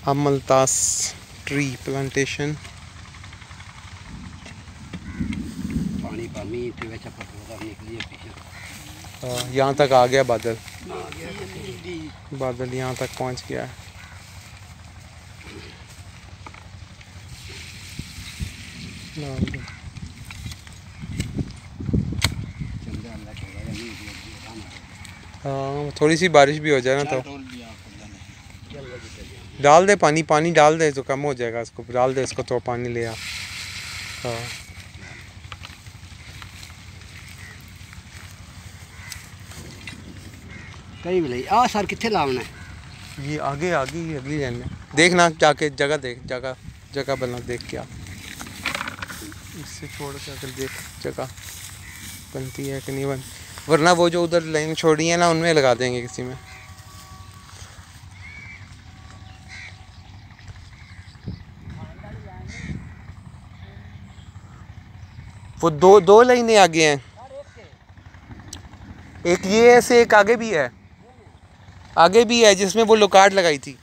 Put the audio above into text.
अमलतास tree plantation. यहाँ तक आ गया बादल, बादल यहाँ तक पहुँच गया है। हाँ, थोड़ी सी बारिश भी हो जाए ना तो डाल दे पानी, पानी डाल दे तो कम हो जाएगा। इसको डाल दे, इसको तो पानी ले आ। हाँ कहीं भी नहीं आ सर, कितने लावना है? ये आगे आगे ही अगली लाइन में देखना, जाके जगह देख, जगह जगह बना देख के आ। इससे छोड़ के अगर देख जगह बनती है कि नहीं बन, वरना वो जो उधर लाइन छोड़ी है ना उनमें लगा देंगे किसी में। वो दो लाइनें आगे हैं, एक ये ऐसे, एक आगे भी है, आगे भी है जिसमें वो लोकार्ड लगाई थी।